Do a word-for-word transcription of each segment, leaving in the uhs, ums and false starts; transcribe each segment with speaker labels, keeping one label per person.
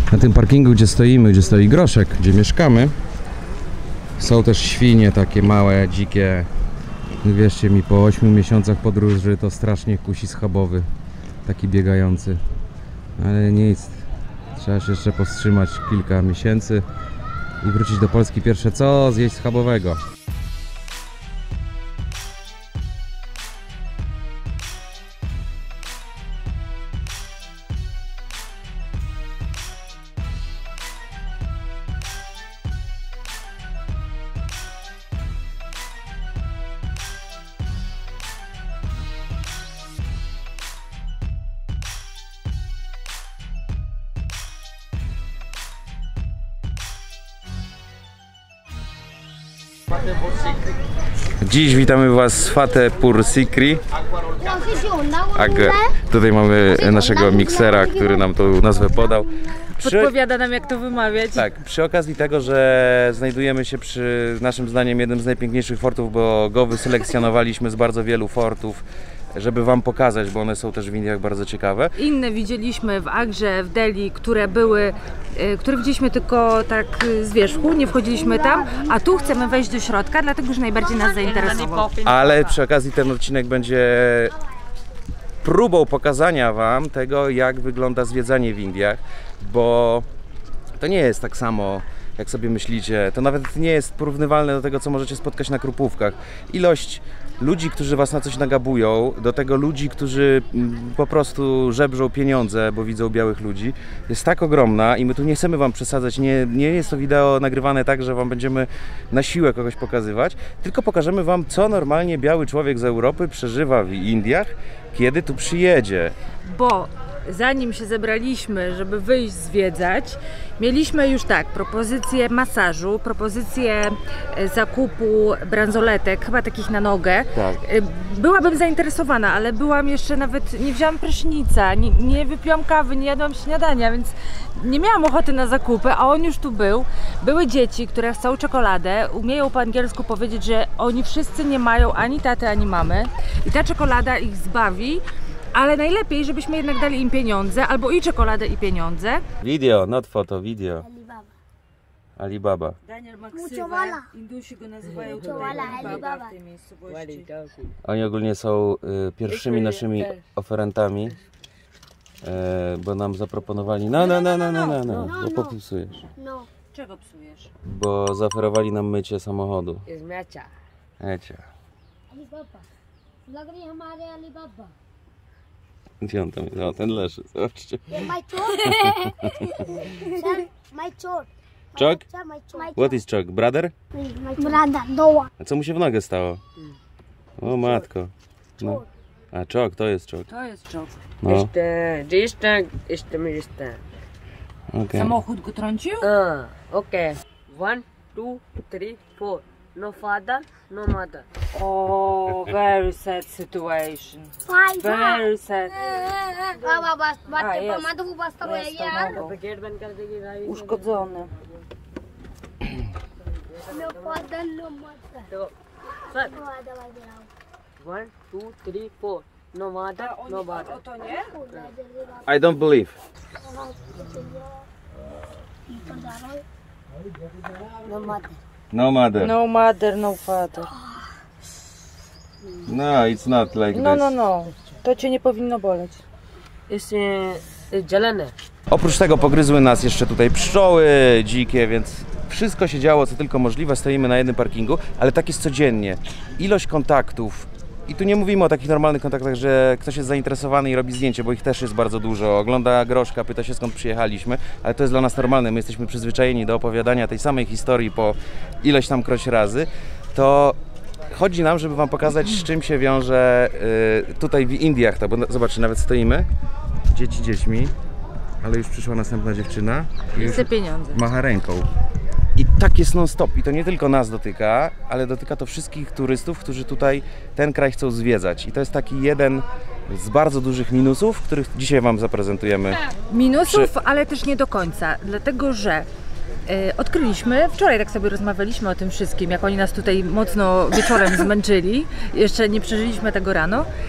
Speaker 1: Na tym parkingu, gdzie stoimy, gdzie stoi Groszek, gdzie mieszkamy, są też świnie takie małe, dzikie. Wierzcie mi, po ośmiu miesiącach podróży to strasznie kusi schabowy, taki biegający. Ale nic, trzeba się jeszcze powstrzymać kilka miesięcy i wrócić do Polski. Pierwsze co? Zjeść schabowego. Dziś witamy Was z Fatehpur Sikri. A tutaj mamy naszego miksera, który nam tą nazwę podał.
Speaker 2: Przy... Podpowiada nam, jak to wymawiać.
Speaker 1: Tak, przy okazji tego, że znajdujemy się przy, naszym zdaniem, jednym z najpiękniejszych fortów, bo go wyselekcjonowaliśmy z bardzo wielu fortów, żeby Wam pokazać, bo one są też w Indiach bardzo ciekawe.
Speaker 2: Inne widzieliśmy w Agrze, w Delhi, które były, które widzieliśmy tylko tak z wierzchu, nie wchodziliśmy tam, a tu chcemy wejść do środka, dlatego że najbardziej nas zainteresował.
Speaker 1: Ale przy okazji ten odcinek będzie próbą pokazania Wam tego, jak wygląda zwiedzanie w Indiach, bo to nie jest tak samo, jak sobie myślicie. To nawet nie jest porównywalne do tego, co możecie spotkać na Krupówkach. Ilość ludzi, którzy Was na coś nagabują, do tego ludzi, którzy po prostu żebrzą pieniądze, bo widzą białych ludzi, jest tak ogromna i my tu nie chcemy Wam przesadzać. Nie, nie jest to wideo nagrywane tak, że Wam będziemy na siłę kogoś pokazywać, tylko pokażemy Wam, co normalnie biały człowiek z Europy przeżywa w Indiach, kiedy tu przyjedzie.
Speaker 2: Bo zanim się zebraliśmy, żeby wyjść zwiedzać, mieliśmy już tak, propozycję masażu, propozycję zakupu bransoletek, chyba takich na nogę.
Speaker 1: Tak.
Speaker 2: Byłabym zainteresowana, ale byłam jeszcze nawet, nie wzięłam prysznica, nie, nie wypiłam kawy, nie jadłam śniadania, więc nie miałam ochoty na zakupy, a on już tu był. Były dzieci, które chcą czekoladę, umieją po angielsku powiedzieć, że oni wszyscy nie mają ani taty, ani mamy i ta czekolada ich zbawi. Ale najlepiej, żebyśmy jednak dali im pieniądze, albo i czekoladę, i pieniądze.
Speaker 1: Video, not foto, video.
Speaker 3: Alibaba.
Speaker 1: Alibaba.
Speaker 2: Daniel Maksywę, Indusi go nazywają tutaj Alibaba w tej miejscowości.
Speaker 1: Oni ogólnie są y, pierwszymi naszymi oferentami, y, bo nam zaproponowali, no, no, no, no, no, no, no, bo popsujesz.
Speaker 3: No.
Speaker 2: Czego psujesz?
Speaker 1: Bo zaoferowali nam mycie samochodu.
Speaker 3: Is mecha.
Speaker 1: Mecha.
Speaker 3: Alibaba. Lag rahi hamare Alibaba.
Speaker 1: Gdzie on tam jest? O, ten leży, zobaczcie.
Speaker 3: My chok. Sir, my chok.
Speaker 1: Chok?
Speaker 3: Sir, my chok.
Speaker 1: What is chok? Brother?
Speaker 3: My brother, no one.
Speaker 1: A co mu się w nogę stało? O matko. No. A chok, to jest chok.
Speaker 2: To jest czok.
Speaker 1: No.
Speaker 4: Este, este, este, este.
Speaker 1: Okay.
Speaker 2: Samochód go trącił?
Speaker 4: Uh, okay. One, two, three, four. No father, no mother.
Speaker 2: Oh, very sad situation.
Speaker 3: Five.
Speaker 2: Very sad.
Speaker 3: Baba, bas,
Speaker 2: Ah,
Speaker 3: batte
Speaker 2: yes.
Speaker 3: पर मत वो बस तो
Speaker 2: Yes,
Speaker 3: है यार.
Speaker 2: to
Speaker 4: Gate बंद कर देगी गाड़ी.
Speaker 2: uszkodzony.
Speaker 3: No father, no mother.
Speaker 4: तो, sir.
Speaker 3: No ada lagi lah.
Speaker 4: One, two, three, four. No mother, no father.
Speaker 2: To nie?
Speaker 1: I don't believe.
Speaker 3: No mother.
Speaker 1: No mother.
Speaker 2: No mother, no father.
Speaker 1: No, it's not like
Speaker 2: No,
Speaker 1: this.
Speaker 2: no, no. To cię nie powinno boleć.
Speaker 4: इससे जलन है.
Speaker 1: Oprócz tego pogryzły nas jeszcze tutaj pszczoły dzikie, więc wszystko się działo, co tylko możliwe. Stoimy na jednym parkingu, ale tak jest codziennie. Ilość kontaktów, i tu nie mówimy o takich normalnych kontaktach, że ktoś jest zainteresowany i robi zdjęcie, bo ich też jest bardzo dużo. Ogląda Groszka, pyta się, skąd przyjechaliśmy, ale to jest dla nas normalne. My jesteśmy przyzwyczajeni do opowiadania tej samej historii po ileś tam kroć razy. To chodzi nam, żeby Wam pokazać, z czym się wiąże y, tutaj w Indiach. To, bo zobaczcie, nawet stoimy, dzieci dziećmi, ale już przyszła następna dziewczyna i już
Speaker 2: Chcę pieniądze.
Speaker 1: macha ręką. I tak jest non stop. I to nie tylko nas dotyka, ale dotyka to wszystkich turystów, którzy tutaj ten kraj chcą zwiedzać. I to jest taki jeden z bardzo dużych minusów, których dzisiaj Wam zaprezentujemy.
Speaker 2: Minusów,
Speaker 1: Przy...
Speaker 2: ale też nie do końca, dlatego że y, odkryliśmy, wczoraj tak sobie rozmawialiśmy o tym wszystkim, jak oni nas tutaj mocno wieczorem zmęczyli, jeszcze nie przeżyliśmy tego rano.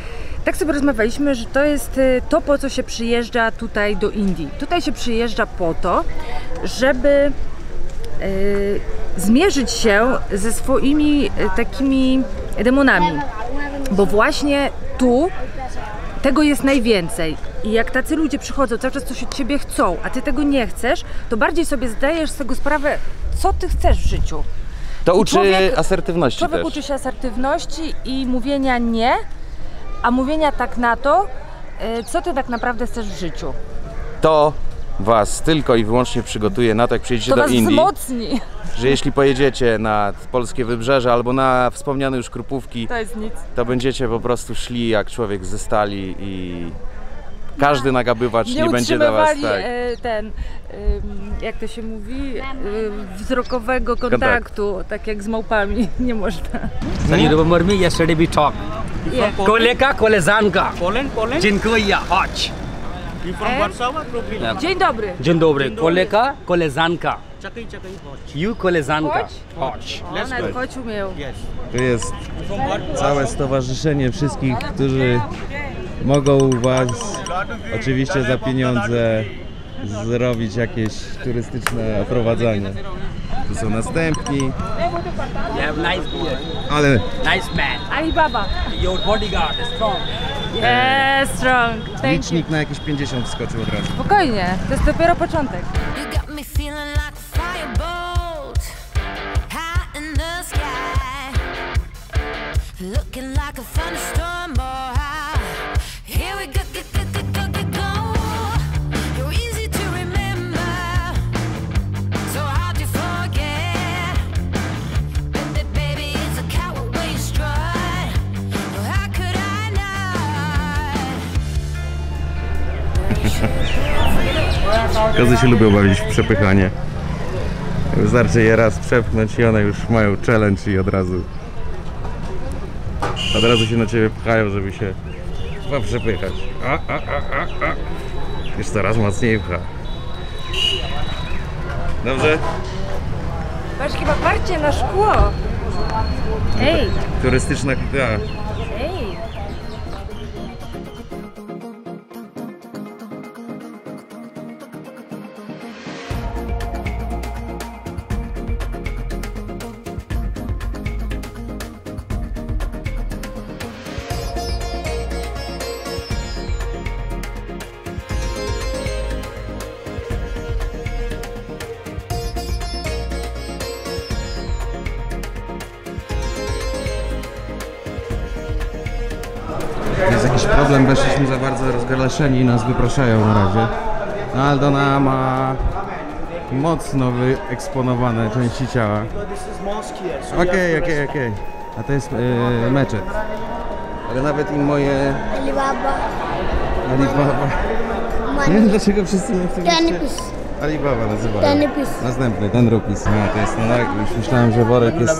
Speaker 2: tak sobie rozmawialiśmy, że to jest y, to, po co się przyjeżdża tutaj do Indii. Tutaj się przyjeżdża po to, żeby y, zmierzyć się ze swoimi y, takimi demonami, bo właśnie tu tego jest najwięcej. I jak tacy ludzie przychodzą, cały czas coś od ciebie chcą, a ty tego nie chcesz, to bardziej sobie zdajesz z tego sprawę, co ty chcesz w życiu.
Speaker 1: To
Speaker 2: I
Speaker 1: uczy
Speaker 2: człowiek-
Speaker 1: asertywności
Speaker 2: Człowiek
Speaker 1: też.
Speaker 2: uczy się asertywności i mówienia nie, a mówienia tak na to, y, co ty tak naprawdę chcesz w życiu.
Speaker 1: To was tylko i wyłącznie przygotuje na to, jak przyjedziecie
Speaker 2: To
Speaker 1: do
Speaker 2: was
Speaker 1: Indii,
Speaker 2: wzmocni.
Speaker 1: że jeśli pojedziecie na polskie wybrzeże albo na wspomniane już Krupówki,
Speaker 2: To jest nic.
Speaker 1: to będziecie po prostu szli jak człowiek ze stali i każdy nagabywacz nie,
Speaker 2: Nie
Speaker 1: będzie dla was
Speaker 2: utrzymywali
Speaker 1: tak.
Speaker 2: e, ten, ym, jak to się mówi, e, wzrokowego kontaktu, tak jak z małpami, nie można.
Speaker 5: Can you remember me? Yesterday we talked.
Speaker 2: Yeah.
Speaker 5: Koleka, koleżanka.
Speaker 6: Poland, Poland?
Speaker 5: Dziękuję, chodź.
Speaker 6: You from
Speaker 2: Eh?
Speaker 6: Warsaw or Krupina?
Speaker 2: Dzień dobry.
Speaker 5: Dzień dobry. Koleka, koleżanka.
Speaker 6: Czekaj, czekaj, chodź.
Speaker 5: You koleżanka.
Speaker 2: Chodź.
Speaker 5: Chodź.
Speaker 2: O, nawet chodź umiał.
Speaker 6: Yes.
Speaker 1: Tu jest całe stowarzyszenie wszystkich, którzy mogą was oczywiście za pieniądze zrobić jakieś turystyczne oprowadzanie. Tu są następni,
Speaker 5: You have nice beard.
Speaker 1: ale
Speaker 5: Nice man.
Speaker 2: Alibaba.
Speaker 5: Your bodyguard is strong.
Speaker 2: Yes, strong. Thank you.
Speaker 1: licznik na jakieś pięćdziesiąt wskoczył od razu.
Speaker 2: Spokojnie, to jest dopiero początek.
Speaker 7: You got me feeling like a firebolt, high in the sky, looking like a thunderstorm. Oh, here we go, go, go, go, go, go, go. You're easy to remember, so hard to forget. Baby, baby, it's a coward way you strut. How could I not?
Speaker 1: Kozy się lubią bawić w przepychanie. Wystarczy je raz przepchnąć i one już mają challenge i od razu od razu się na ciebie pchają, żeby się chyba przepychać. A, a, a, a, a. Już coraz mocniej pcha. Dobrze?
Speaker 2: Patrz, chyba parcie na szkło. Ej,
Speaker 1: Turystyczna kupa.
Speaker 2: ej.
Speaker 1: Jest jakiś problem, weszliśmy za bardzo rozgaleszeni i nas wypraszają na razie. No, Aldona ma mocno wyeksponowane części ciała. Okej, okej, okej. A to jest e, meczet. Ale nawet i moje...
Speaker 3: Alibaba.
Speaker 1: Alibaba. Nie wiem dlaczego wszyscy mnie w tym
Speaker 3: Ten
Speaker 1: mieście
Speaker 3: pis.
Speaker 1: Alibaba nazywają.
Speaker 3: Ten rupis.
Speaker 1: Następny, ten rupis. No, to jest, no tak, już myślałem, że worek jest...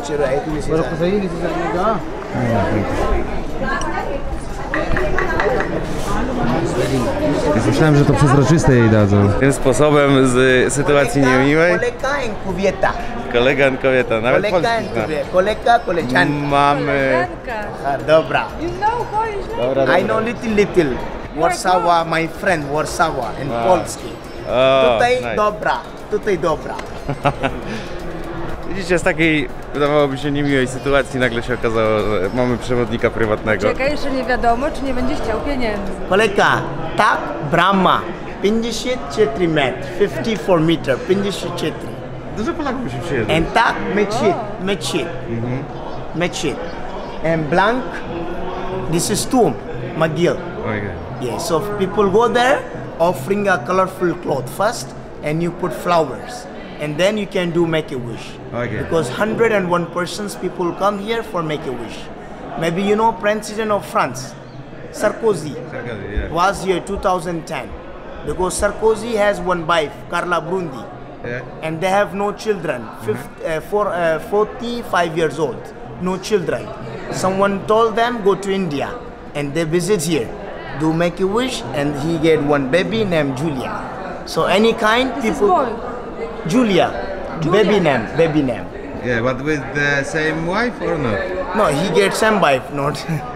Speaker 1: Już myślałem, że to przezroczyste jej dadzą. Tym sposobem z sytuacji niemiłej
Speaker 8: Kolega en cubierta.
Speaker 1: kolega i kobieta, nawet
Speaker 8: Kolega en
Speaker 1: polski zna.
Speaker 8: cubierta. Kolega koleżanka.
Speaker 1: Mamy...
Speaker 2: Janka.
Speaker 8: Ah, dobra.
Speaker 2: You know Polish, no?
Speaker 1: Dobra,
Speaker 8: I
Speaker 1: dobra.
Speaker 8: know little little. Warsawa, my friend Warsawa and
Speaker 1: Wow.
Speaker 8: Polski.
Speaker 1: O,
Speaker 8: Tutaj
Speaker 1: nice.
Speaker 8: dobra. Tutaj dobra.
Speaker 1: Widzicie, z takiej wydawałoby się niemiłej sytuacji nagle się okazało, że mamy przewodnika prywatnego.
Speaker 2: Czekaj, jeszcze nie wiadomo, czy nie będzie chciał pieniędzy.
Speaker 8: Kolega, tak Brahma. pięćdziesiąt cztery metr. pięćdziesiąt cztery meter. pięćdziesiąt cztery.
Speaker 1: Dużo Polaków się przyjeżdża.
Speaker 8: And tak Mechit. Mechit. Mechit. And blank. This is tomb. McGill.
Speaker 1: Okay.
Speaker 8: Yes, so people go there offering a colorful cloth first and you put flowers and then you can do make a wish.
Speaker 1: Okay.
Speaker 8: Because one hundred one persons people come here for make a wish. Maybe you know President of France, Sarkozy,
Speaker 1: Yeah.
Speaker 8: was here two thousand ten because Sarkozy has one wife, Carla Bruni,
Speaker 1: Yeah.
Speaker 8: and they have no children, Fifth, uh, for, uh, forty-five years old, no children. Someone told them go to India and they visit here, do make a wish and he get one baby named Julia. So any kind
Speaker 2: This is
Speaker 8: people,
Speaker 2: boy.
Speaker 8: Julia,
Speaker 2: Julia.
Speaker 8: baby name, baby name.
Speaker 1: Yeah, but with the same wife or not?
Speaker 8: No, he gets some wife, not.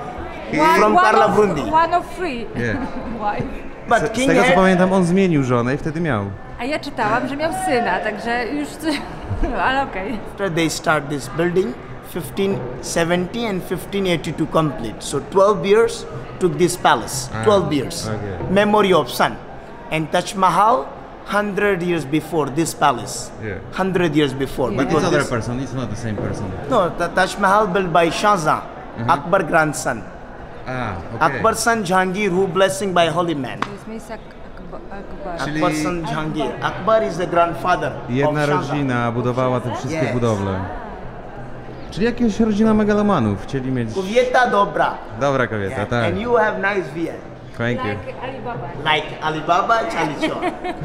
Speaker 8: From
Speaker 2: one
Speaker 8: Karla
Speaker 2: of,
Speaker 8: Brundi.
Speaker 2: One of three.
Speaker 1: Nie.
Speaker 2: Wife.
Speaker 8: But
Speaker 1: Z
Speaker 8: king
Speaker 1: tego co
Speaker 8: had,
Speaker 1: pamiętam, on zmienił żonę i wtedy miał.
Speaker 2: A ja czytałam, że miał syna, także już coś... Ale okej.
Speaker 8: after they start this building, fifteen seventy and fifteen eighty-two complete. So twelve years took this palace. twelve years.
Speaker 1: okay.
Speaker 8: Memory of son. And Taj Mahal, one hundred years before this palace.
Speaker 1: Yeah.
Speaker 8: one hundred years before.
Speaker 1: But
Speaker 8: because
Speaker 1: it's other
Speaker 8: this-
Speaker 1: person, it's not the same person.
Speaker 8: No, the Taj Mahal built by Shah Jahan, Akbar grandson.
Speaker 1: A, okej.
Speaker 8: Akbar son Jahangir, who blessing by holy man.
Speaker 2: To jest miejsce Akbar. Akbar.
Speaker 1: Czyli-
Speaker 8: Akbar son Jahangir. Akbar is the grandfather
Speaker 1: Jedna
Speaker 8: of Shah Jahan.
Speaker 1: rodzina budowała te wszystkie
Speaker 8: Yes.
Speaker 1: budowle. Czyli jakaś rodzina megalomanów chcieli mieć...
Speaker 8: Kobieta dobra.
Speaker 1: Dobra kobieta, tak.
Speaker 8: And you have nice beard.
Speaker 1: Thank you.
Speaker 2: Like Alibaba.
Speaker 8: Like Alibaba, Charlie Chaw.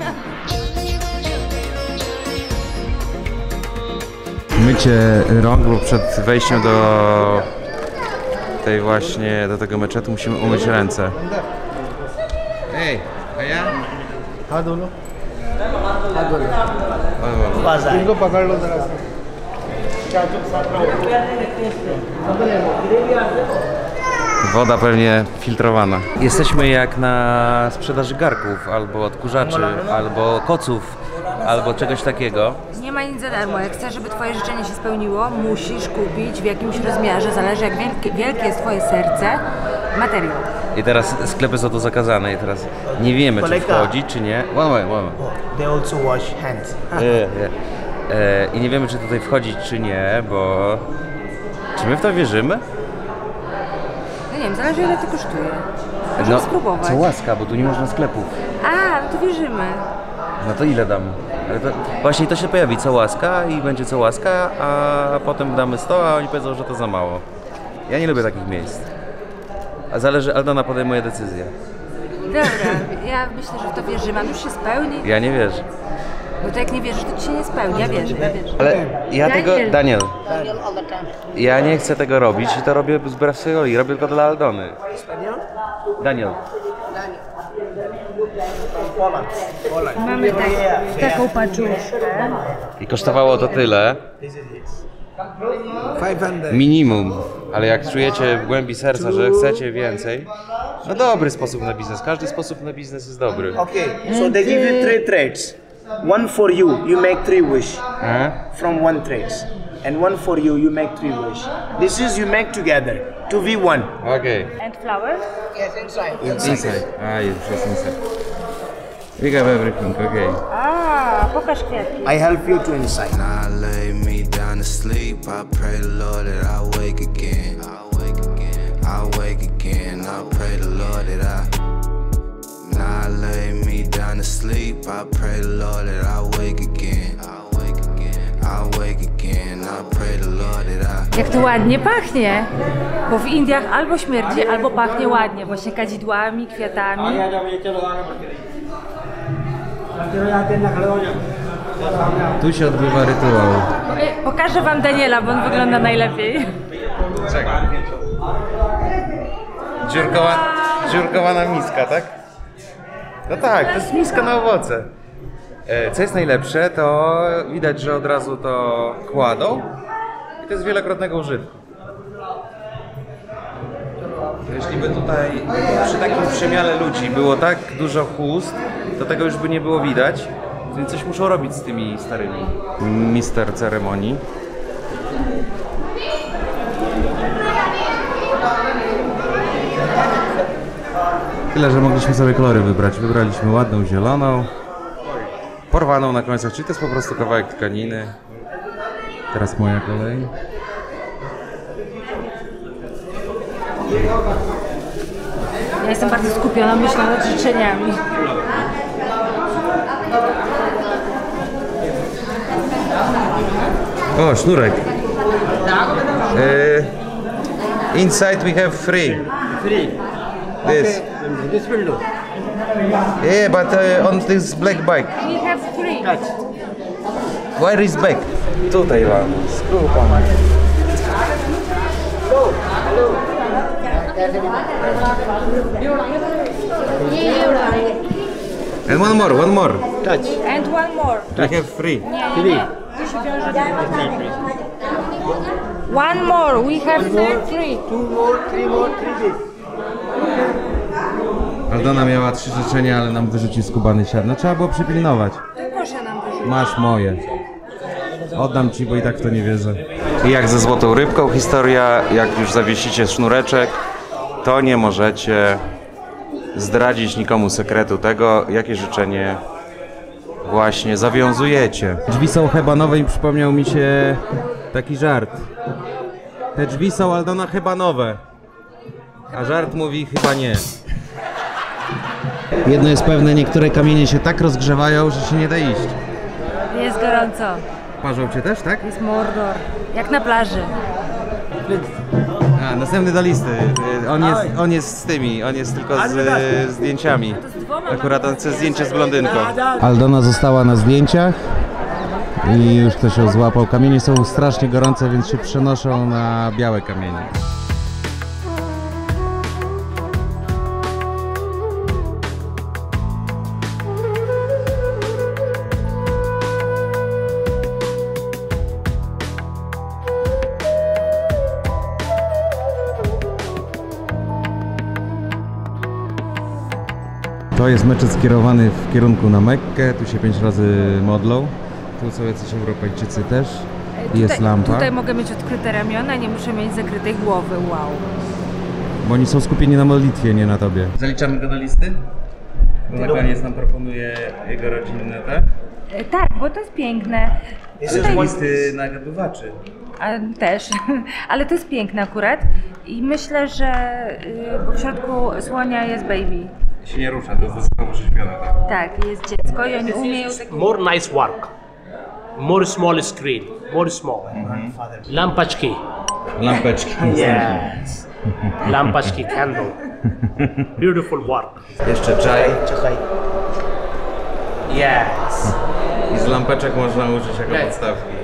Speaker 1: Mycie rąk, bo przed wejściem do tej właśnie, do tego meczetu musimy umyć ręce. Ej, a ja?
Speaker 8: Bazaar.
Speaker 1: Woda pewnie filtrowana. Jesteśmy jak na sprzedaży garków, albo odkurzaczy, albo koców, albo czegoś takiego.
Speaker 2: Nie ma nic za darmo. Jak chcesz, żeby twoje życzenie się spełniło, musisz kupić w jakimś rozmiarze, zależy jak wielkie, wielkie jest twoje serce, materiał.
Speaker 1: I teraz sklepy są to zakazane i teraz nie wiemy, czy
Speaker 8: Kolega.
Speaker 1: wchodzi, czy nie. One moment, one moment.
Speaker 8: They also wash hands.
Speaker 1: E, e, e, I nie wiemy, czy tutaj wchodzić, czy nie, bo... Czy my w to wierzymy?
Speaker 2: No nie wiem, zależy ile to kosztuje. Możemy spróbować.
Speaker 1: co łaska, bo tu nie można sklepów.
Speaker 2: A, no to wierzymy.
Speaker 1: No to ile dam? Ale to, właśnie to się pojawi, co łaska i będzie co łaska, a potem damy sto, a oni powiedzą, że to za mało. Ja nie lubię takich miejsc. A zależy, Aldona podejmuje decyzję.
Speaker 2: Dobra, ja myślę, że w to wierzymy. A już się spełni.
Speaker 1: Ja nie wierzę.
Speaker 2: Bo to jak nie wierzysz, to ci się nie spełni. Ja wierzę, ja wierzę.
Speaker 1: Ale ja tego...
Speaker 2: Daniel.
Speaker 1: Daniel. Ja nie chcę tego robić i to robię wbrew swojej woli. Robię tylko dla Aldony. Daniel.
Speaker 2: Mamy tak, taką paczuszkę.
Speaker 1: I kosztowało to tyle. Minimum. Ale jak czujecie w głębi serca, że chcecie więcej, no dobry sposób na biznes. Każdy sposób na biznes jest dobry.
Speaker 8: Okay, so they give you three trades. One for you, you make three wish
Speaker 1: A?
Speaker 8: from one trades. And one for you, you make three wish. This is you make together, two v one.
Speaker 1: Okej.
Speaker 2: And flowers?
Speaker 1: Inside. A, już jest inside. We have everything, okej.
Speaker 2: A, pokaż kwiatki.
Speaker 8: I help you to inside.
Speaker 9: I lay me down to sleep. I pray the Lord that I wake again. I wake again. I wake again. I pray the Lord that I. Now I lay me down to sleep. I pray the Lord that I wake again. I wake again. I wake again. I pray the Lord that I.
Speaker 2: Jak to ładnie pachnie. Bo w Indiach albo śmierdzi, albo pachnie ładnie. Właśnie kadzidłami, kwiatami.
Speaker 1: Tu się odbywa rytuał.
Speaker 2: E, Pokażę wam Daniela, bo on wygląda najlepiej.
Speaker 1: Czekaj. Dziurkowa, dziurkowana miska, tak? No tak, to jest miska na owoce. E, Co jest najlepsze, to widać, że od razu to kładą i to jest wielokrotnego użytku. Jeśli by tutaj przy takim przemiale ludzi było tak dużo chust, to tego już by nie było widać. Więc coś muszą robić z tymi starymi. Mister ceremonii. Tyle, że mogliśmy sobie kolory wybrać. Wybraliśmy ładną zieloną, porwaną na końcach, czyli to jest po prostu kawałek tkaniny. Teraz moja kolej.
Speaker 2: Ja jestem bardzo skupiona, myślę nad życzeniami.
Speaker 1: O, sznurek. E, inside we have free.
Speaker 6: Free.
Speaker 1: This.
Speaker 6: This will do.
Speaker 1: Yeah, but uh, on this black bike.
Speaker 2: We have three.
Speaker 1: Where is back? Tutaj mam. Skupam. And one more, one more.
Speaker 6: Touch.
Speaker 2: And one more.
Speaker 1: We have free.
Speaker 2: Nie, nie, nie. Tu się wiąże One more. We have three.
Speaker 6: Two more, three more, three this.
Speaker 1: Aldona miała trzy życzenia, ale nam wyrzucił skubany siar. No trzeba było przypilnować.
Speaker 2: Proszę nam wyrzucić.
Speaker 1: Masz moje. Oddam ci, bo i tak w to nie wierzę. I jak ze złotą rybką historia, jak już zawiesicie sznureczek, to nie możecie zdradzić nikomu sekretu tego, jakie życzenie właśnie zawiązujecie. Drzwi są hebanowe i przypomniał mi się taki żart. Te drzwi są, Aldona, hebanowe. A żart mówi chyba nie. Jedno jest pewne, niektóre kamienie się tak rozgrzewają, że się nie da iść.
Speaker 2: Jest gorąco.
Speaker 1: Parzą cię też, tak?
Speaker 2: Jest mordor. Jak na plaży.
Speaker 1: A, następny do listy. On jest, on jest z tymi, on jest tylko z e, zdjęciami. Akurat on chce zdjęcie z blondynką. Aldona została na zdjęciach i już ktoś ją złapał. Kamienie są strasznie gorące, więc się przenoszą na białe kamienie. To jest meczet skierowany w kierunku na Mekkę, tu się pięć razy modlą. Tu są jacyś Europejczycy też. Jest
Speaker 2: tutaj,
Speaker 1: lampa.
Speaker 2: Tutaj mogę mieć odkryte ramiona, nie muszę mieć zakrytej głowy, wow.
Speaker 1: Bo oni są skupieni na modlitwie, nie na tobie. Zaliczamy go do listy? Bo na koniec nam proponuje jego rodzinne, tak?
Speaker 2: E, tak, bo to jest piękne.
Speaker 1: Ale tutaj... listy nagabywaczy.
Speaker 2: A, też, ale to jest piękne akurat i myślę, że y, bo w środku słonia jest baby.
Speaker 1: Się nie rusza, to jest wysoko rzeźbione, tak?
Speaker 2: Tak, jest dziecko i oni umieją taki...
Speaker 5: More nice work. More small screen. More small.
Speaker 1: Mhm.
Speaker 5: Lampaczki.
Speaker 1: Lampeczki.
Speaker 5: Yes. Lampaczki candle. Beautiful work.
Speaker 1: Jeszcze czaj.
Speaker 5: Yes.
Speaker 1: I z lampeczek można użyć jako podstawki.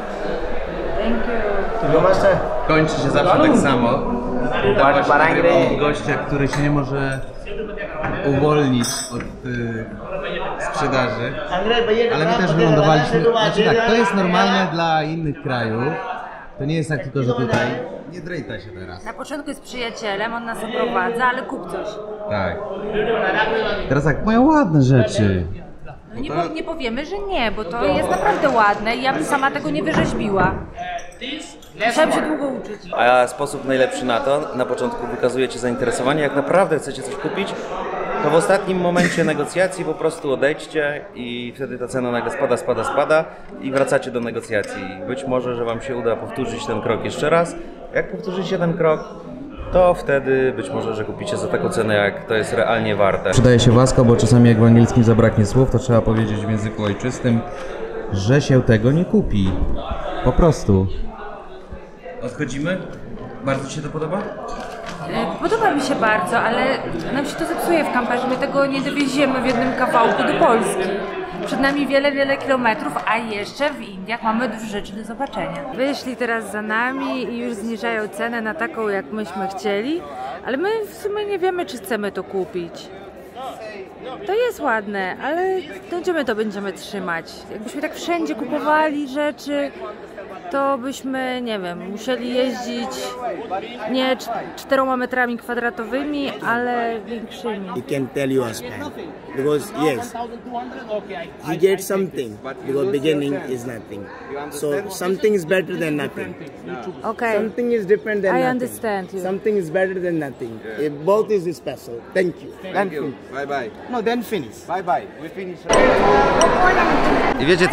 Speaker 2: Thank you.
Speaker 1: Kończy się zawsze tak samo. Tam właśnie gościa, który się nie może uwolnić od y, sprzedaży. Ale my też wylądowaliśmy. Znaczy tak, to jest normalne dla innych krajów. To nie jest tak tylko, że tutaj nie drejta się teraz.
Speaker 2: Na początku jest przyjacielem, on nas oprowadza, ale kup coś.
Speaker 1: Tak. Teraz tak, mają ładne rzeczy.
Speaker 2: No nie, po, nie powiemy, że nie, bo to jest naprawdę ładne i ja bym sama tego nie wyrzeźbiła. Musiałam się długo uczyć.
Speaker 1: A sposób najlepszy na to, na początku wykazujecie zainteresowanie, jak naprawdę chcecie coś kupić, to w ostatnim momencie negocjacji po prostu odejdźcie i wtedy ta cena nagle spada, spada, spada i wracacie do negocjacji. Być może, że wam się uda powtórzyć ten krok jeszcze raz. Jak powtórzycie ten krok, to wtedy być może, że kupicie za taką cenę, jak to jest realnie warte. Przydaje się łaska, bo czasami jak w angielskim zabraknie słów, to trzeba powiedzieć w języku ojczystym, że się tego nie kupi. Po prostu. Odchodzimy? Bardzo Ci się to podoba?
Speaker 2: Podoba mi się bardzo, ale nam się to zepsuje w kamperze. My tego nie dowieziemy w jednym kawałku do Polski. Przed nami wiele, wiele kilometrów, a jeszcze w Indiach mamy dużo rzeczy do zobaczenia. Wyszli teraz za nami i już zniżają cenę na taką, jak myśmy chcieli, ale my w sumie nie wiemy, czy chcemy to kupić. To jest ładne, ale gdzie my to będziemy trzymać? Jakbyśmy tak wszędzie kupowali rzeczy, to byśmy, nie wiem, musieli jeździć nie czteroma metrami kwadratowymi, ale większymi.
Speaker 8: He can tell you a spam because yes, he gets something because beginning is nothing. So something is better than nothing.
Speaker 2: Okay.
Speaker 8: Something is different than
Speaker 2: I
Speaker 8: nothing.
Speaker 2: understand you.
Speaker 8: Something is better than nothing. It both is special. Thank you.
Speaker 1: Thank you. Bye bye.
Speaker 8: No, then finish.
Speaker 1: Bye bye. We finish. I wiecie, to...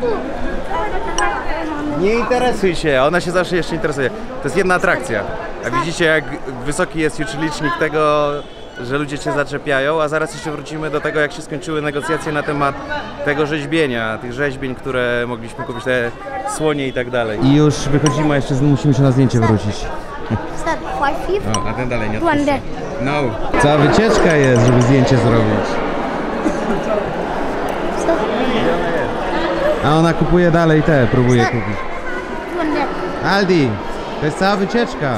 Speaker 1: Nie interesuj się, ona się zawsze jeszcze interesuje. To jest jedna atrakcja. A widzicie, jak wysoki jest już licznik tego, że ludzie cię zaczepiają, a zaraz jeszcze wrócimy do tego, jak się skończyły negocjacje na temat tego rzeźbienia, tych rzeźbień, które mogliśmy kupić, te słonie i tak dalej. I już wychodzimy, a jeszcze musimy się na zdjęcie wrócić.
Speaker 3: Start five feet.
Speaker 1: O, a ten dalej nie
Speaker 3: One
Speaker 1: odpuszcza.
Speaker 3: day.
Speaker 1: No. Cała wycieczka jest, żeby zdjęcie zrobić. A ona kupuje dalej te, próbuje kupić.
Speaker 3: One day.
Speaker 1: Aldi, to jest cała wycieczka.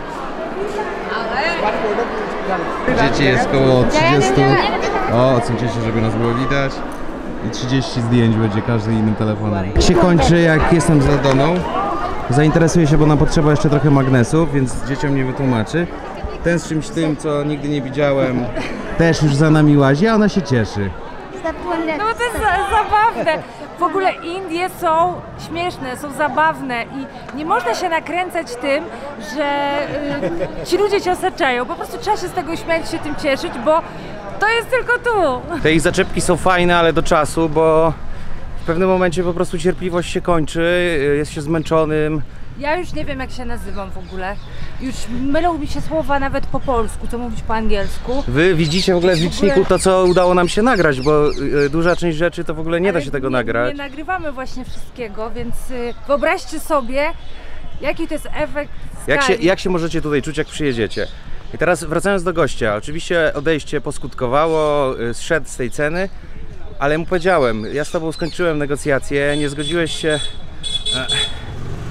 Speaker 1: Dzieci jest koło trzydziestu. O, odsuńcie się, żeby nas było widać. I trzydzieści zdjęć będzie każdy innym telefonem. Się kończy, jak jestem z Aldoną. Zainteresuję się, bo nam potrzeba jeszcze trochę magnesów, więc dzieciom nie wytłumaczy. Ten z czymś tym, co nigdy nie widziałem, też już za nami łazi, a ona się cieszy.
Speaker 2: No to jest za, zabawne. W ogóle Indie są śmieszne, są zabawne i nie można się nakręcać tym, że y, ci ludzie cię osaczają. Po prostu trzeba się z tego śmiać, się tym cieszyć, bo to jest tylko tu.
Speaker 1: Te ich zaczepki są fajne, ale do czasu, bo w pewnym momencie po prostu cierpliwość się kończy, jest się zmęczonym.
Speaker 2: Ja już nie wiem, jak się nazywam w ogóle. Już mylą mi się słowa nawet po polsku, co mówić po angielsku.
Speaker 1: Wy widzicie w ogóle w liczniku to, co udało nam się nagrać, bo y, duża część rzeczy to w ogóle nie da
Speaker 2: Ale
Speaker 1: się tego
Speaker 2: nie,
Speaker 1: nagrać.
Speaker 2: Nie nagrywamy właśnie wszystkiego, więc y, wyobraźcie sobie, jaki to jest efekt
Speaker 1: Jak się,
Speaker 2: skali.
Speaker 1: jak się możecie tutaj czuć, jak przyjedziecie? I teraz wracając do gościa, oczywiście odejście poskutkowało, y, zszedł z tej ceny, ale mu powiedziałem, ja z tobą skończyłem negocjacje, nie zgodziłeś się... E,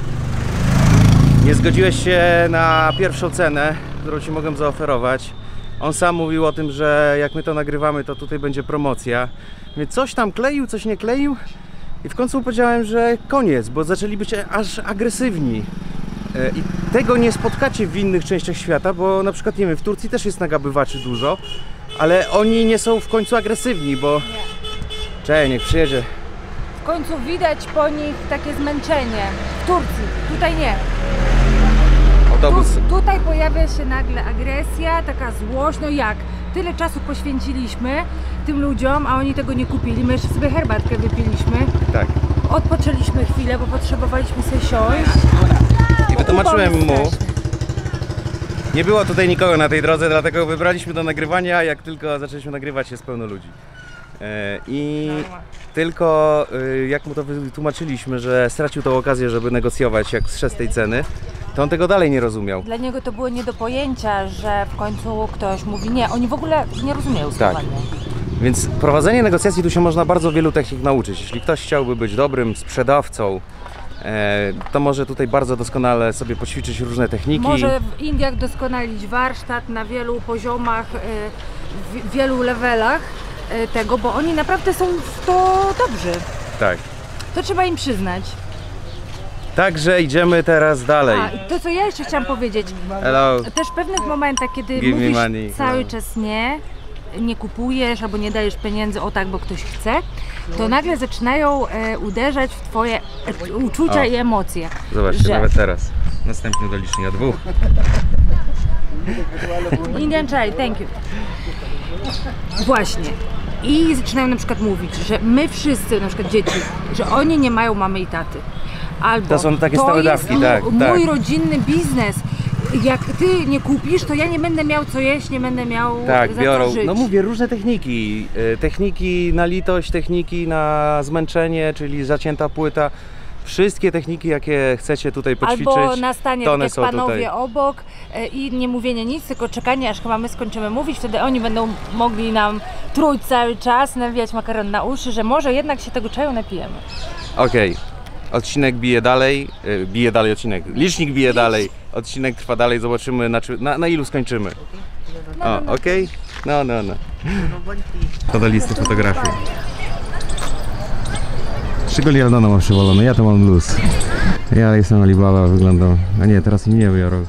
Speaker 1: Nie zgodziłeś się na pierwszą cenę, którą ci mogłem zaoferować. On sam mówił o tym, że jak my to nagrywamy, to tutaj będzie promocja. Więc coś tam kleił, coś nie kleił. I w końcu powiedziałem, że koniec, bo zaczęli być aż agresywni. I tego nie spotkacie w innych częściach świata, bo na przykład, nie wiem, w Turcji też jest nagabywaczy dużo, ale oni nie są w końcu agresywni, bo... Cześć, niech przyjedzie.
Speaker 2: W końcu widać po nich takie zmęczenie. W Turcji, tutaj nie.
Speaker 1: Autobus.
Speaker 2: Tu, tutaj pojawia się nagle agresja, taka złość, no jak? Tyle czasu poświęciliśmy tym ludziom, a oni tego nie kupili. My jeszcze sobie herbatkę wypiliśmy.
Speaker 1: Tak.
Speaker 2: Odpoczęliśmy chwilę, bo potrzebowaliśmy sobie siąść.
Speaker 1: I wytłumaczyłem
Speaker 2: Upał
Speaker 1: mu.
Speaker 2: jest straszny.
Speaker 1: Nie było tutaj nikogo na tej drodze, dlatego wybraliśmy do nagrywania. Jak tylko zaczęliśmy nagrywać, jest pełno ludzi. E, I tylko e, jak mu to wytłumaczyliśmy, że stracił tą okazję, żeby negocjować, jak zszedł z tej ceny, to on tego dalej nie rozumiał.
Speaker 2: Dla niego to było nie do pojęcia, że w końcu ktoś mówi nie. Oni w ogóle nie rozumieją słowa
Speaker 1: Tak.
Speaker 2: nie.
Speaker 1: Więc prowadzenie negocjacji tu się można bardzo wielu technik nauczyć. Jeśli ktoś chciałby być dobrym sprzedawcą, e, to może tutaj bardzo doskonale sobie poćwiczyć różne techniki.
Speaker 2: Może w Indiach doskonalić warsztat na wielu poziomach, y, w wielu levelach y, tego, bo oni naprawdę są w to dobrzy.
Speaker 1: Tak.
Speaker 2: To trzeba im przyznać.
Speaker 1: Także idziemy teraz dalej.
Speaker 2: A, i to co ja jeszcze chciałam powiedzieć,
Speaker 1: Hello.
Speaker 2: też w pewnych momentach, kiedy
Speaker 1: Give me
Speaker 2: mówisz
Speaker 1: money.
Speaker 2: cały
Speaker 1: No.
Speaker 2: czas nie, nie kupujesz albo nie dajesz pieniędzy o tak, bo ktoś chce, to nagle zaczynają e, uderzać w twoje e, uczucia
Speaker 1: O.
Speaker 2: i emocje.
Speaker 1: Zobaczcie,
Speaker 2: że
Speaker 1: nawet teraz. Następny do licznika dwóch.
Speaker 2: Indian chai, thank you. Właśnie. I zaczynają na przykład mówić, że my wszyscy, na przykład dzieci, że oni nie mają mamy i taty. Albo
Speaker 1: To są takie
Speaker 2: to
Speaker 1: stałe
Speaker 2: jest
Speaker 1: dawki, tak,
Speaker 2: mój
Speaker 1: tak.
Speaker 2: rodzinny biznes. Jak ty nie kupisz, to ja nie będę miał co jeść, nie będę miał
Speaker 1: Tak,
Speaker 2: za
Speaker 1: biorą.
Speaker 2: co żyć.
Speaker 1: No mówię, różne techniki. E, Techniki na litość, techniki na zmęczenie, czyli zacięta płyta. Wszystkie techniki, jakie chcecie tutaj poćwiczyć,
Speaker 2: Albo na stanie,
Speaker 1: to
Speaker 2: tak
Speaker 1: one
Speaker 2: jak
Speaker 1: są
Speaker 2: panowie
Speaker 1: tutaj.
Speaker 2: obok e, i nie mówienie nic, tylko czekanie, aż chyba my skończymy mówić, wtedy oni będą mogli nam truć cały czas, nawijać makaron na uszy, że może jednak się tego czaju napijemy.
Speaker 1: Okej, odcinek bije dalej, e, bije dalej odcinek, licznik bije dalej, odcinek trwa dalej, zobaczymy na, czy- na, na ilu skończymy. O, okej? No, no, no. To do listy fotografii. Szczególnie Aldona ma przywolone, ja to mam luz. Ja jestem Alibaba, wyglądam... A nie, teraz mi nie wybiorą.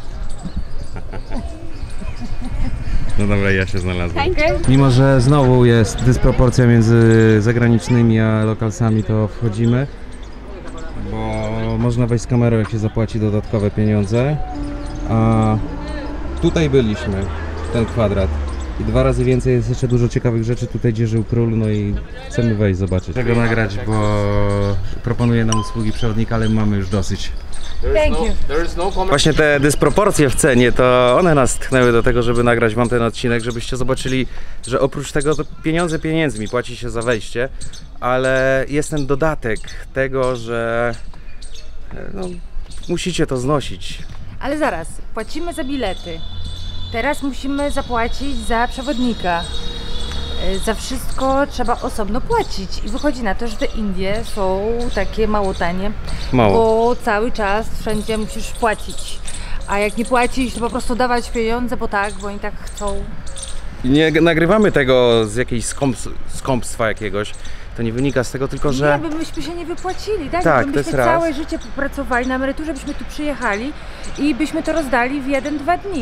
Speaker 1: No dobra, ja się znalazłem. Mimo, że znowu jest dysproporcja między zagranicznymi a lokalsami, to wchodzimy. Bo można wejść z kamerą, jak się zapłaci dodatkowe pieniądze. A tutaj byliśmy, ten kwadrat. I dwa razy więcej jest jeszcze dużo ciekawych rzeczy. Tutaj gdzie żył król, no i chcemy wejść, zobaczyć. Tego nagrać, bo proponuje nam usługi przewodnika, ale mamy już dosyć.
Speaker 2: Thank you.
Speaker 1: Właśnie te dysproporcje w cenie, to one nas tchnęły do tego, żeby nagrać wam ten odcinek, żebyście zobaczyli, że oprócz tego to pieniądze pieniędzmi, płaci się za wejście, ale jest ten dodatek tego, że no, musicie to znosić.
Speaker 2: Ale zaraz, płacimy za bilety. Teraz musimy zapłacić za przewodnika. E, Za wszystko trzeba osobno płacić. I wychodzi na to, że te Indie są takie mało tanie.
Speaker 1: Mało.
Speaker 2: Bo cały czas wszędzie musisz płacić. A jak nie płacić, to po prostu dawać pieniądze, bo tak, bo oni tak chcą.
Speaker 1: I nie nagrywamy tego z jakiejś skąps, skąpstwa jakiegoś. To nie wynika z tego, tylko że...
Speaker 2: Nie, by myśmy się nie wypłacili, tak?
Speaker 1: Tak,
Speaker 2: By
Speaker 1: to jest
Speaker 2: myśmy
Speaker 1: raz.
Speaker 2: całe życie popracowali na emeryturze, byśmy tu przyjechali i byśmy to rozdali w jeden, dwa dni.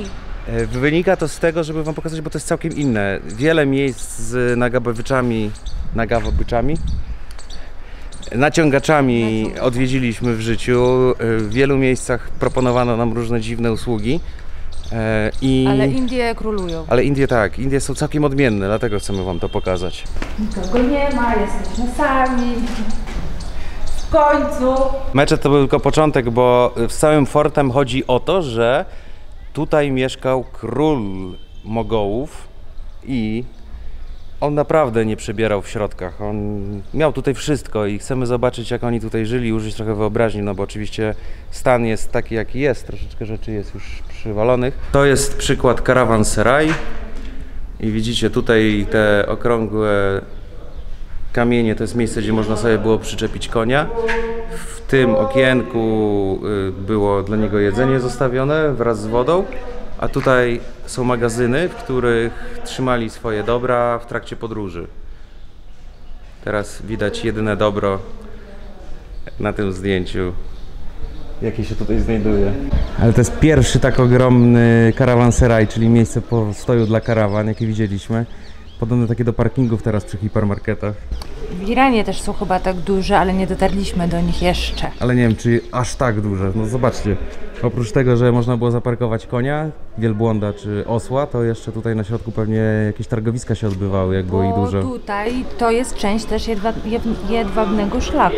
Speaker 1: Wynika to z tego, żeby wam pokazać, bo to jest całkiem inne. Wiele miejsc z nagabowyczami, nagawobyczami, naciągaczami odwiedziliśmy w życiu. W wielu miejscach proponowano nam różne dziwne usługi. I...
Speaker 2: Ale Indie królują.
Speaker 1: Ale Indie tak, Indie są całkiem odmienne, dlatego chcemy wam to pokazać.
Speaker 2: Nikogo nie ma, jesteśmy sami. W końcu.
Speaker 1: Meczet to był tylko początek, bo z całym fortem chodzi o to, że tutaj mieszkał król Mogołów i on naprawdę nie przebierał w środkach. On miał tutaj wszystko i chcemy zobaczyć, jak oni tutaj żyli, użyć trochę wyobraźni, no bo oczywiście stan jest taki, jaki jest, troszeczkę rzeczy jest już przywalonych. To jest przykład karawanseraj i widzicie tutaj te okrągłe kamienie, to jest miejsce, gdzie można sobie było przyczepić konia. W tym okienku było dla niego jedzenie zostawione wraz z wodą, a tutaj są magazyny, w których trzymali swoje dobra w trakcie podróży. Teraz widać jedyne dobro na tym zdjęciu, jakie się tutaj znajduje. Ale to jest pierwszy tak ogromny karawanseraj, czyli miejsce postoju dla karawan, jakie widzieliśmy. Podobne takie do parkingów teraz przy hipermarketach.
Speaker 2: W Iranie też są chyba tak duże, ale nie dotarliśmy do nich jeszcze.
Speaker 1: Ale nie wiem, czy aż tak duże. No zobaczcie, oprócz tego, że można było zaparkować konia, wielbłąda czy osła, to jeszcze tutaj na środku pewnie jakieś targowiska się odbywały, jak było ich dużo.
Speaker 2: Bo tutaj to jest część też jedwa, jedwabnego szlaku.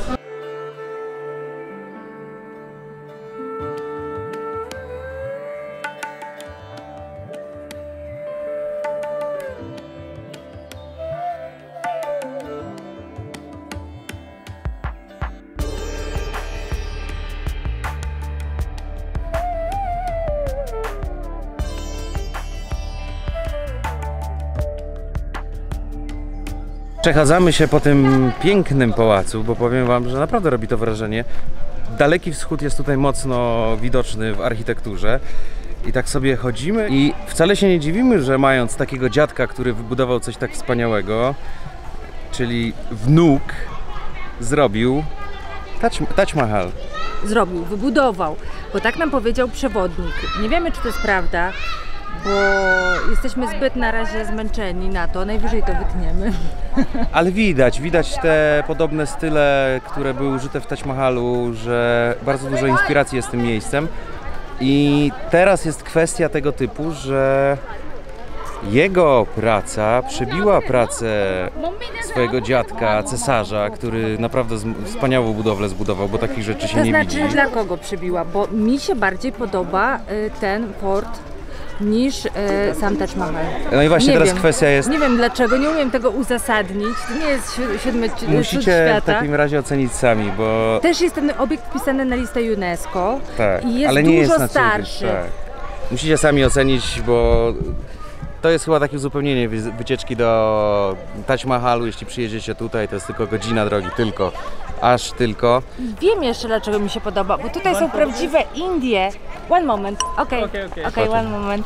Speaker 1: Przechadzamy się po tym pięknym pałacu, bo powiem wam, że naprawdę robi to wrażenie. Daleki Wschód jest tutaj mocno widoczny w architekturze. I tak sobie chodzimy i wcale się nie dziwimy, że mając takiego dziadka, który wybudował coś tak wspaniałego, czyli wnuk zrobił Taj, Taj Mahal.
Speaker 2: Zrobił, wybudował, bo tak nam powiedział przewodnik. Nie wiemy, czy to jest prawda, bo jesteśmy zbyt na razie zmęczeni na to, najwyżej to wytniemy.
Speaker 1: Ale widać, widać te podobne style, które były użyte w Taj Mahalu, że bardzo dużo inspiracji jest tym miejscem. I teraz jest kwestia tego typu, że jego praca przebiła pracę swojego dziadka, cesarza, który naprawdę wspaniałą budowlę zbudował, bo takich rzeczy się
Speaker 2: to
Speaker 1: nie
Speaker 2: znaczy,
Speaker 1: widzi.
Speaker 2: dla kogo przebiła? Bo mi się bardziej podoba ten fort niż e, sam Taj Mahal.
Speaker 1: No i właśnie
Speaker 2: nie
Speaker 1: teraz
Speaker 2: wiem.
Speaker 1: kwestia jest...
Speaker 2: Nie wiem dlaczego, nie umiem tego uzasadnić. To nie jest si siódmy cud
Speaker 1: Musicie
Speaker 2: świata.
Speaker 1: w takim razie ocenić sami, bo...
Speaker 2: Też jest ten obiekt wpisany na listę UNESCO
Speaker 1: tak,
Speaker 2: i jest
Speaker 1: ale
Speaker 2: dużo
Speaker 1: nie jest na
Speaker 2: starszy.
Speaker 1: Tak. Musicie sami ocenić, bo to jest chyba takie uzupełnienie wycieczki do Taj Mahalu. Jeśli przyjedziecie tutaj, to jest tylko godzina drogi, tylko, aż tylko.
Speaker 2: Wiem jeszcze dlaczego mi się podoba, bo tutaj są prawdziwe Indie. One moment, okej, okay. okay, okay. okay, one moment.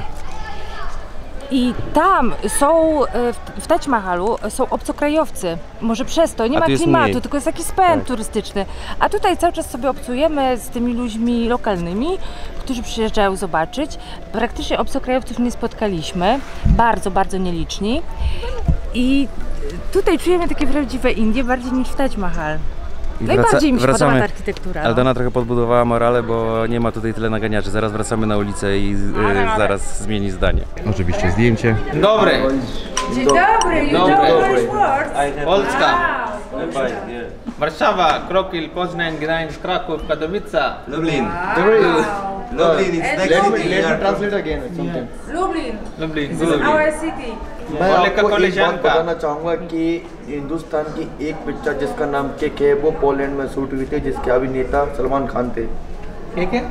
Speaker 2: I tam są, w Taj Mahalu są obcokrajowcy, może przez to, nie ma klimatu, mniej. Tylko jest taki spęd tak. turystyczny. A tutaj cały czas sobie obcujemy z tymi ludźmi lokalnymi, którzy przyjeżdżają zobaczyć. Praktycznie obcokrajowców nie spotkaliśmy, bardzo, bardzo nieliczni. I tutaj czujemy takie prawdziwe Indie bardziej niż w Taj Mahal. Najbardziej mi się
Speaker 1: wracamy.
Speaker 2: podoba ta architektura. No.
Speaker 1: Aldona trochę podbudowała morale, bo nie ma tutaj tyle naganiaczy. Zaraz wracamy na ulicę i y, zaraz zmieni zdanie. Oczywiście zdjęcie.
Speaker 10: Dobry.
Speaker 2: Dzień dobry, you
Speaker 10: Dobry.
Speaker 2: know Polish words.
Speaker 10: Polska.
Speaker 2: Wow.
Speaker 10: Warszawa, Kroków, Poznań, Gdańsk, Kraków, Katowice.
Speaker 1: Lublin.
Speaker 2: Wow.
Speaker 1: Lublin is next
Speaker 8: Let me, let me translate again something.
Speaker 2: Lublin.
Speaker 10: Lublin.
Speaker 2: This is our city.
Speaker 8: मैं
Speaker 10: बोले
Speaker 8: आपको
Speaker 10: का
Speaker 8: एक बात
Speaker 10: का
Speaker 8: बताना चाहूँगा कि हिंदुस्तान की एक पिक्चर जिसका नाम किक है वो पोलैंड में शूट हुई थी जिसके अभिनेता सलमान खान थे
Speaker 10: ठीक है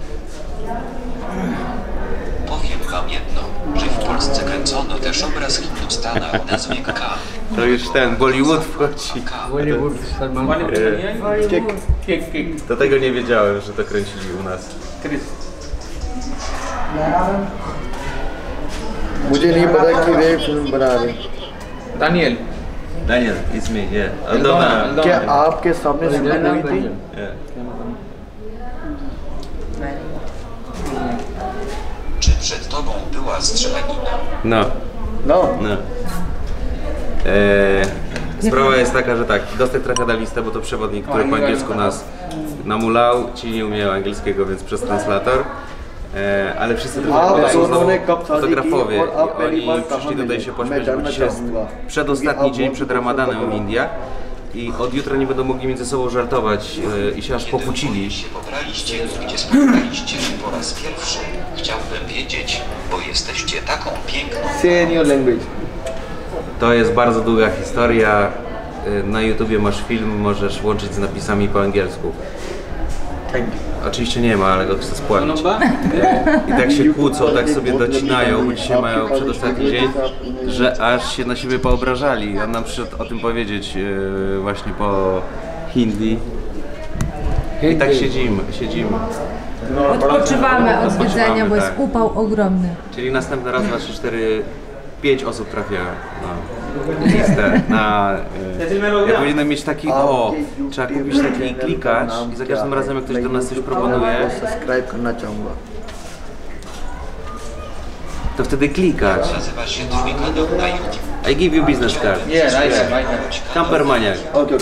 Speaker 11: Powiem wam jedno, że w Polsce kręcono też obraz Hindustana o nazwie K.
Speaker 1: To już ten Bollywood wchodzi.
Speaker 10: Bollywood, Salman Kick, kick, kick.
Speaker 1: Do tego nie wiedziałem, że to kręcili u nas.
Speaker 8: मुझे नहीं पता कि वे फिल्म बना रहे
Speaker 10: Daniel.
Speaker 1: Daniel, it's me, yeah. Aldona.
Speaker 8: क्या आपके सामने शूटिंग हुई थी
Speaker 1: Yeah.
Speaker 11: Czy przed tobą była strzelanina.
Speaker 1: No.
Speaker 8: No.
Speaker 1: No. Eee, sprawa jest taka, że tak, Gostek trochę da listę, bo to przewodnik, który po angielsku nas namulał. Ci nie umieją angielskiego, więc przez translator. Eee, ale wszyscy trochę są fotografowie i oni przyszli tutaj się pośmiać, bo dzisiaj jest przedostatni dzień przed Ramadanem w Indiach. I od jutra nie będą mogli między sobą żartować e, i się aż pokłócili.
Speaker 11: się pobraliście i gdzie spotkaliście się po raz pierwszy? Chciałbym wiedzieć, bo jesteście taką piękną.
Speaker 8: Say in your language.
Speaker 1: To jest bardzo długa historia. E, Na YouTubie masz film, możesz łączyć z napisami po angielsku.
Speaker 8: Thank you.
Speaker 1: Oczywiście nie ma, ale go chcę spłacić. E, I tak się kłócą, tak sobie docinają, bo dzisiaj mają przedostatni dzień, że aż się na siebie poobrażali. On nam przyszedł o tym powiedzieć e, właśnie po hindi. I tak siedzimy, siedzimy.
Speaker 2: Odpoczywamy od
Speaker 1: Odpoczywamy,
Speaker 2: zwiedzania, bo jest
Speaker 1: tak.
Speaker 2: upał ogromny.
Speaker 1: Czyli następny raz, dwa, trzy, cztery, pięć osób trafia na listę, na... E, ja powinienem mieć taki, o, trzeba kupić taki klikacz i za każdym razem jak ktoś do nas coś proponuje, to wtedy klikać.
Speaker 11: Nazywa się twój kanał na YouTube.
Speaker 1: I give you business card.
Speaker 8: Yeah, right, right.
Speaker 1: Campermaniak.
Speaker 8: Okay, okay.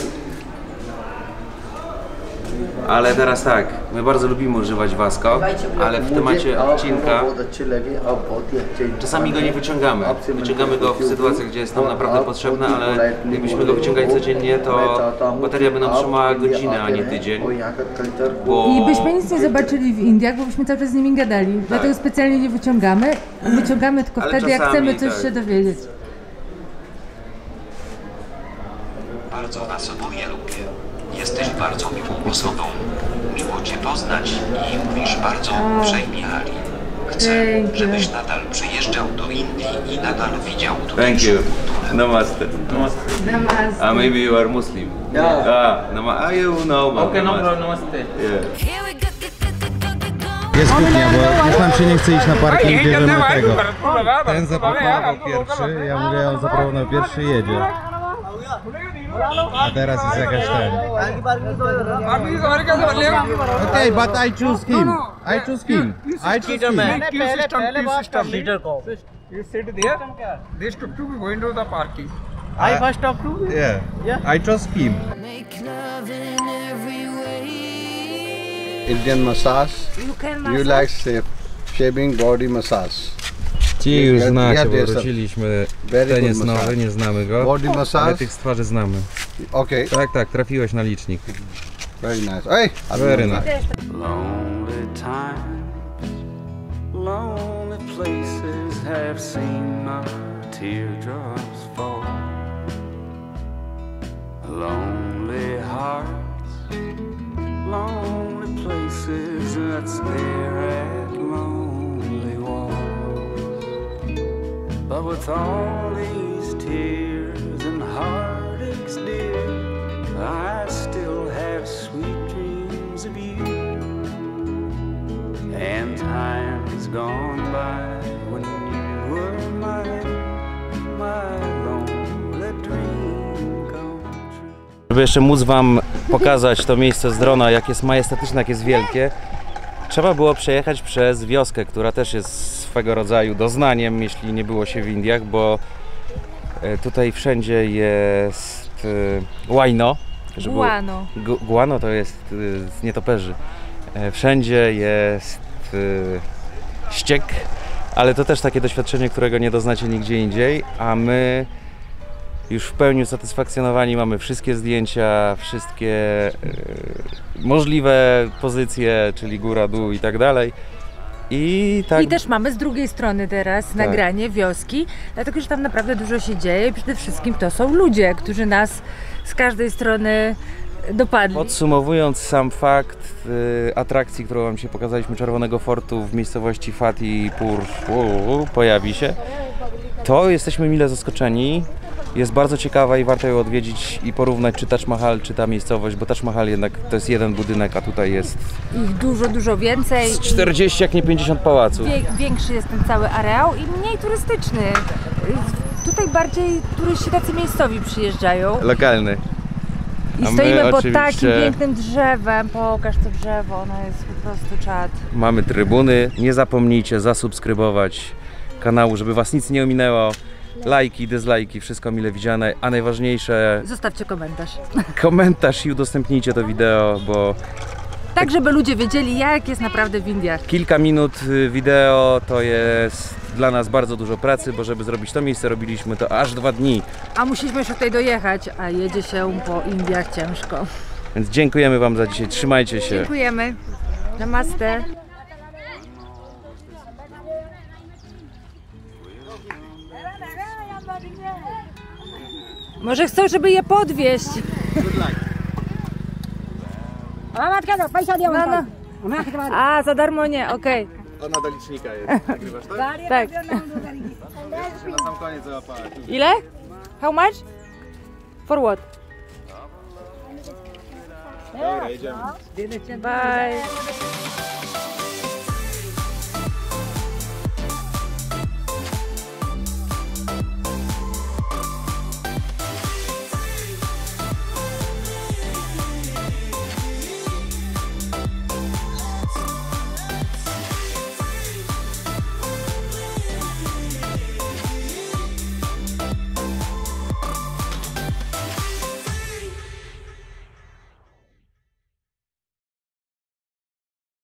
Speaker 1: Ale teraz tak, my bardzo lubimy używać Vasco, ale w temacie odcinka czasami go nie wyciągamy. Wyciągamy go w sytuacjach, gdzie jest nam naprawdę potrzebny, ale jakbyśmy go wyciągali codziennie, to bateria by nam trzymała godzinę, a nie tydzień. Bo...
Speaker 2: I byśmy nic nie zobaczyli w Indiach, bo byśmy cały czas z nimi gadali. Dlatego specjalnie nie wyciągamy. Wyciągamy tylko
Speaker 1: Ale
Speaker 2: wtedy, jak
Speaker 1: czasami,
Speaker 2: chcemy coś
Speaker 1: tak.
Speaker 2: się dowiedzieć.
Speaker 11: Bardzo was oboje lubię. Jesteś bardzo miłą osobą. Miło cię poznać i mówisz bardzo uprzejmie, Ali. Chcę,
Speaker 2: Thank you.
Speaker 11: żebyś nadal przyjeżdżał do Indii i nadal widział
Speaker 1: Thank
Speaker 11: tutejszą
Speaker 1: you.
Speaker 11: kulturę.
Speaker 1: Namaste.
Speaker 2: Namaste.
Speaker 1: Ah, maybe you are Muslim.
Speaker 8: Yeah.
Speaker 1: Ah, nama ah, you know.
Speaker 10: Okay, no
Speaker 1: namaste.
Speaker 10: problem, namaste.
Speaker 1: Yeah.
Speaker 7: Here we go, go, go, go, go, go.
Speaker 12: Jest kuchnia, bo już nam się nie chce iść na parking, bierzemy tego. Ten zaproponował pierwszy, ja mówię, on zaproponował pierwszy, jedzie. A teraz jest jakaś ten. Okay, but I choose him. I choose him. I choose him.
Speaker 6: Queue system, queue system. Leader ko. You sit there. This tuk-tuk is going to the parking. I first talk to you.
Speaker 12: Yeah. Yeah. I chose him.
Speaker 7: Make love in every way.
Speaker 13: Indian massage.
Speaker 2: You can
Speaker 13: You like shape, shaving body massage.
Speaker 12: Ci już
Speaker 13: Ja-
Speaker 12: znacie,
Speaker 13: ja
Speaker 12: bo
Speaker 13: jestem.
Speaker 12: wróciliśmy.
Speaker 13: Very
Speaker 12: Ten
Speaker 13: good
Speaker 12: jest
Speaker 13: massage.
Speaker 12: nowy, nie znamy go.
Speaker 13: Body massage.
Speaker 12: Ale tych z twarzy znamy.
Speaker 13: Okay.
Speaker 12: Tak, tak, trafiłeś na licznik.
Speaker 13: Very nice. Hey,
Speaker 12: Very nice.
Speaker 9: Lonely times, lonely places have seen my teardrops fall. Lonely hearts, lonely places that stare at lonely walls. But with all these tears and heartaches, dear, I still have sweet dreams of you. And time's gone by when you were mine, my lonely dream come true.
Speaker 1: Żeby jeszcze móc wam pokazać to miejsce z drona, jak jest majestatyczne, jak jest wielkie, trzeba było przejechać przez wioskę, która też jest swego rodzaju doznaniem, jeśli nie było się w Indiach, bo e, tutaj wszędzie jest e, łajno. żeby było-
Speaker 2: Guano.
Speaker 1: Gu- Guano to jest e, z nietoperzy. E, Wszędzie jest e, ściek, ale to też takie doświadczenie, którego nie doznacie nigdzie indziej, a my już w pełni usatysfakcjonowani mamy wszystkie zdjęcia, wszystkie e, możliwe pozycje, czyli góra, dół i tak dalej. I tak.
Speaker 2: I też mamy z drugiej strony teraz nagranie wioski, dlatego że tam naprawdę dużo się dzieje i przede wszystkim to są ludzie, którzy nas z każdej strony dopadli.
Speaker 1: Podsumowując sam fakt y, atrakcji, którą wam się pokazaliśmy, Czerwonego Fortu w miejscowości Fatihpur pojawi się, to jesteśmy mile zaskoczeni. Jest bardzo ciekawa i warto ją odwiedzić i porównać, czy Taj Mahal, czy ta miejscowość, bo Taj Mahal jednak to jest jeden budynek, a tutaj jest
Speaker 2: Ich dużo, dużo więcej.
Speaker 1: z czterdzieści, jak nie pięćdziesiąt pałaców.
Speaker 2: Wie, większy jest ten cały areał i mniej turystyczny. Tutaj bardziej turyści tacy miejscowi przyjeżdżają.
Speaker 1: Lokalny.
Speaker 2: I
Speaker 1: A my
Speaker 2: stoimy pod
Speaker 1: oczywiście
Speaker 2: takim pięknym drzewem. Pokaż to drzewo, ono jest po prostu czad.
Speaker 1: Mamy trybuny. Nie zapomnijcie zasubskrybować kanału, żeby was nic nie ominęło. Lajki, dezlajki, wszystko mile widziane, a najważniejsze
Speaker 2: Zostawcie komentarz.
Speaker 1: komentarz i udostępnijcie to wideo, bo
Speaker 2: Tak, żeby ludzie wiedzieli, jak jest naprawdę w Indiach.
Speaker 1: kilka minut wideo to jest dla nas bardzo dużo pracy, bo żeby zrobić to miejsce, robiliśmy to aż dwa dni.
Speaker 2: A musieliśmy już tutaj dojechać, a jedzie się po Indiach ciężko.
Speaker 1: Więc dziękujemy wam za dzisiaj, trzymajcie się.
Speaker 2: Dziękujemy. Namaste. Może chcą, żeby je podwieźć. No, no. A, za darmo nie, okej.
Speaker 12: Ona do licznika jest. Nagrywasz to?
Speaker 2: Tak.
Speaker 12: Na sam koniec załapała.
Speaker 2: Ile? How much? For what?
Speaker 12: Dobra, jedziemy.
Speaker 2: Bye.